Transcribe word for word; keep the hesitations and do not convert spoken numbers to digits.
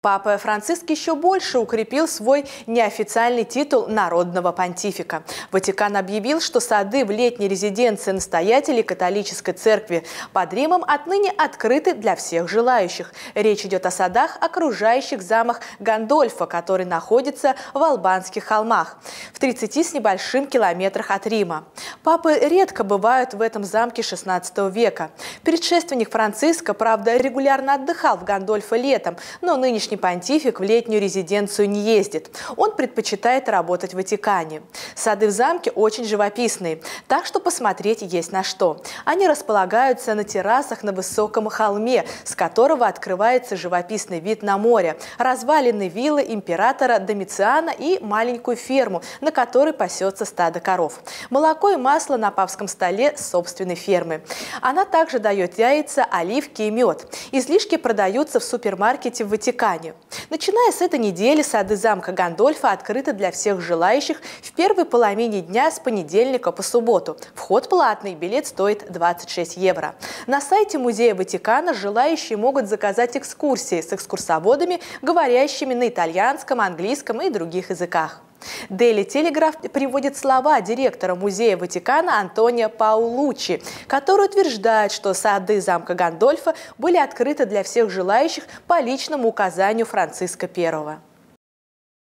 Папа Франциск еще больше укрепил свой неофициальный титул народного понтифика. Ватикан объявил, что сады в летней резиденции настоятелей католической церкви под Римом отныне открыты для всех желающих. Речь идет о садах, окружающих замок Гандольфо, который находится в Албанских холмах, в тридцати с небольшим километрах от Рима. Папы редко бывают в этом замке шестнадцатого века. Предшественник Франциска, правда, регулярно отдыхал в Гандольфо летом, но нынешний понтифик в летнюю резиденцию не ездит. Он предпочитает работать в Ватикане. Сады в замке очень живописные, так что посмотреть есть на что. Они располагаются на террасах на высоком холме, с которого открывается живописный вид на море, развалины виллы императора Домициана и маленькую ферму, на которой пасется стадо коров. Молоко и масло на папском столе с собственной фермы. Она также дает яйца, оливки и мед. Излишки продаются в супермаркете в Ватикане. Начиная с этой недели сады замка Гандольфо открыты для всех желающих в первой половине дня с понедельника по субботу. Вход платный, билет стоит двадцать шесть евро. На сайте Музея Ватикана желающие могут заказать экскурсии с экскурсоводами, говорящими на итальянском, английском и других языках. Daily Telegraph приводит слова директора Музея Ватикана Антонио Паулуччи, который утверждает, что сады замка Гандольфо были открыты для всех желающих по личному указанию Франциска Первого.